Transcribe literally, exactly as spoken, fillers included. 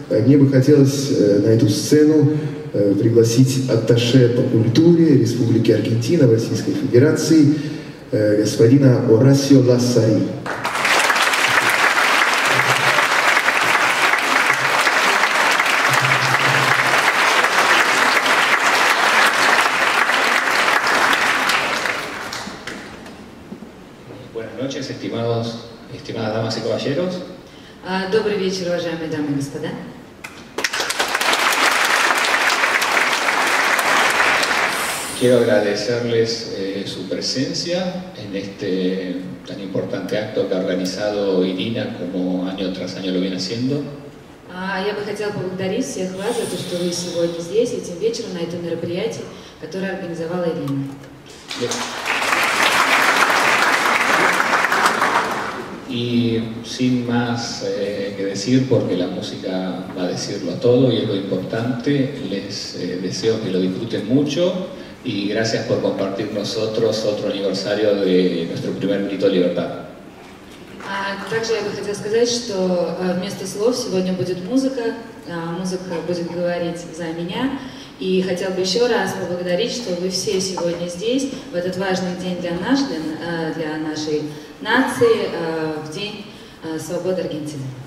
мне бы хотелось на эту сцену пригласить атташе по культуре Республики Аргентина в Российской Федерации господина Орасио Лассари. Buenas noches, estimados, estimadas damas y caballeros. Добрый вечер, уважаемые дамы и господа. Quiero agradecerles eh, su presencia en este tan importante acto que ha organizado Irina, como año tras año lo viene haciendo. Я бы хотела поблагодарить всех вас за то, что вы сегодня здесь, этим вечером, на этом мероприятии, которое организовала Ирина. Y sin más eh, que decir, porque la música va a decirlo todo y es lo importante, les eh, deseo que lo disfruten mucho y gracias por compartir nosotros otro aniversario de nuestro primer grito de libertad. Также я бы хотела сказать, что вместо слов сегодня будет музыка, музыка будет говорить за меня. И хотел бы еще раз поблагодарить, что вы все сегодня здесь, в этот важный день для нас, для, для нашей нации, в День свободы Аргентины.